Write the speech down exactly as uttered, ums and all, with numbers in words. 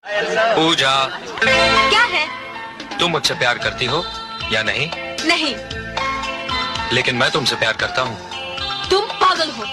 पूजा, क्या है? तुम मुझसे प्यार करती हो या नहीं? नहीं। लेकिन मैं तुमसे प्यार करता हूँ। तुम पागल हो।